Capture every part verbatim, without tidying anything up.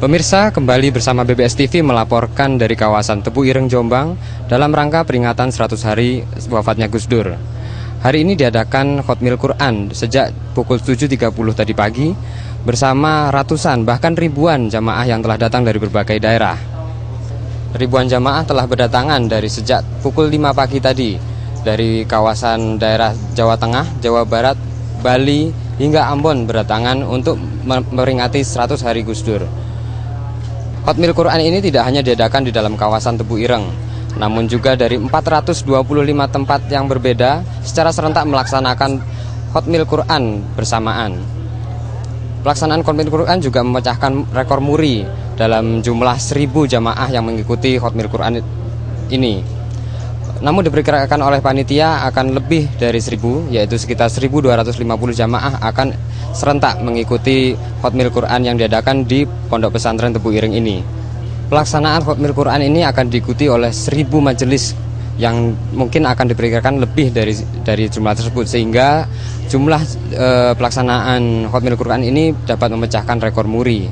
Pemirsa, kembali bersama B B S T V melaporkan dari kawasan Tebu Ireng, Jombang dalam rangka peringatan seratus hari wafatnya Gus Dur. Hari ini diadakan Khotmil Quran sejak pukul tujuh tiga puluh tadi pagi bersama ratusan bahkan ribuan jamaah yang telah datang dari berbagai daerah. Ribuan jamaah telah berdatangan dari sejak pukul lima pagi tadi dari kawasan daerah Jawa Tengah, Jawa Barat, Bali hingga Ambon berdatangan untuk memperingati seratus hari Gus Dur. Khotmil Quran ini tidak hanya diadakan di dalam kawasan Tebu Ireng, namun juga dari empat ratus dua puluh lima tempat yang berbeda secara serentak melaksanakan Khotmil Quran bersamaan. Pelaksanaan Khotmil Quran juga memecahkan rekor muri dalam jumlah seribu jamaah yang mengikuti Khotmil Quran ini. Namun diperkirakan oleh panitia akan lebih dari seribu, yaitu sekitar seribu dua ratus lima puluh jamaah akan serentak mengikuti Khotmil Quran yang diadakan di Pondok Pesantren Tebu Ireng ini. Pelaksanaan Khotmil Quran ini akan diikuti oleh seribu majelis yang mungkin akan diperkirakan lebih dari dari jumlah tersebut, sehingga jumlah e, pelaksanaan Khotmil Quran ini dapat memecahkan rekor muri.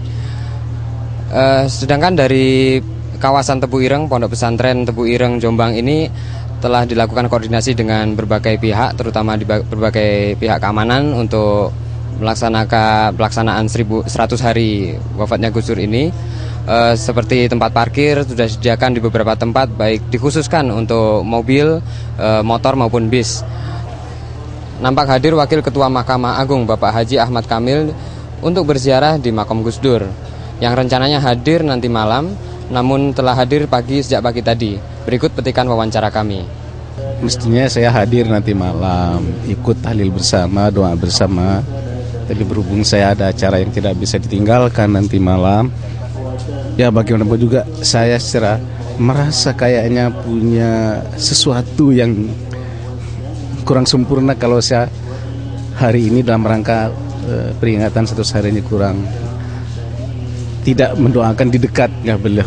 E, sedangkan dari kawasan Tebu Ireng, Pondok Pesantren Tebu Ireng, Jombang ini telah dilakukan koordinasi dengan berbagai pihak, terutama di berbagai pihak keamanan untuk melaksanakan pelaksanaan seratus hari wafatnya Gus Dur ini. E, seperti tempat parkir sudah disediakan di beberapa tempat, baik dikhususkan untuk mobil, e, motor maupun bis. Nampak hadir Wakil Ketua Mahkamah Agung Bapak Haji Ahmad Kamil untuk berziarah di makam Gus Dur, yang rencananya hadir nanti malam, namun telah hadir pagi sejak pagi tadi. Berikut petikan wawancara kami. Mestinya saya hadir nanti malam, ikut tahlil bersama, doa bersama. Tapi berhubung saya ada acara yang tidak bisa ditinggalkan nanti malam, ya bagaimanapun juga saya secara merasa kayaknya punya sesuatu yang kurang sempurna kalau saya hari ini dalam rangka uh, peringatan seratus hari ini kurang tidak mendoakan di dekatnya beliau.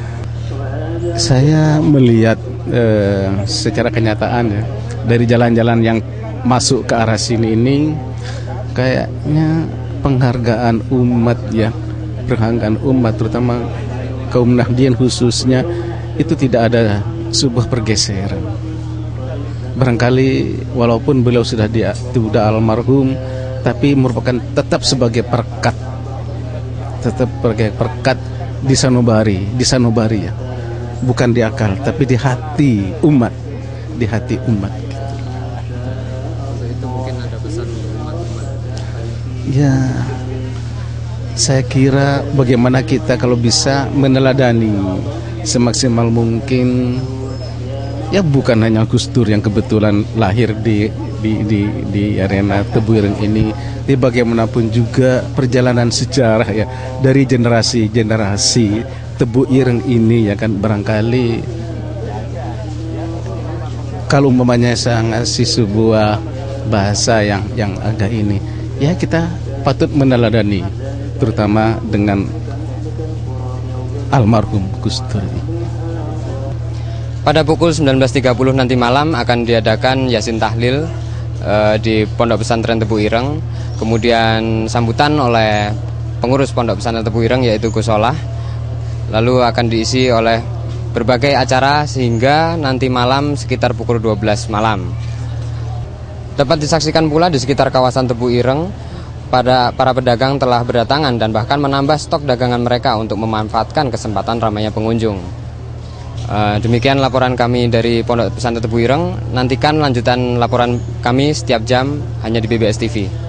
Saya melihat uh, secara kenyataan ya, dari jalan-jalan yang masuk ke arah sini ini kayaknya penghargaan umat ya, penghargaan umat terutama kaum Nahdien khususnya itu tidak ada sebuah pergeseran. Barangkali walaupun beliau sudah dia sudah almarhum, tapi merupakan tetap sebagai perkat, tetap sebagai perkat di sanubari, di sanubari ya, bukan di akal, tapi di hati umat, di hati umat. Itu mungkin ada pesan untuk umat-umat. Ya, saya kira bagaimana kita kalau bisa meneladani semaksimal mungkin. Ya bukan hanya Gus Dur yang kebetulan lahir di di di, di arena Tebu Ireng ini, tapi bagaimanapun juga perjalanan sejarah ya dari generasi-generasi Tebu Ireng ini ya kan, barangkali kalau umpamanya saya ngasih sebuah bahasa yang yang agak ini, ya kita patut meneladani terutama dengan almarhum Gus Dur. Pada pukul sembilan belas tiga puluh nanti malam akan diadakan Yasin Tahlil e, di Pondok Pesantren Tebu Ireng. Kemudian sambutan oleh pengurus Pondok Pesantren Tebu Ireng yaitu Gus Solah. Lalu akan diisi oleh berbagai acara sehingga nanti malam sekitar pukul dua belas malam. Dapat disaksikan pula di sekitar kawasan Tebu Ireng, pada para pedagang telah berdatangan dan bahkan menambah stok dagangan mereka untuk memanfaatkan kesempatan ramainya pengunjung. Uh, demikian laporan kami dari Pondok Pesantren Tebu Ireng. Nantikan lanjutan laporan kami setiap jam hanya di B B S T V.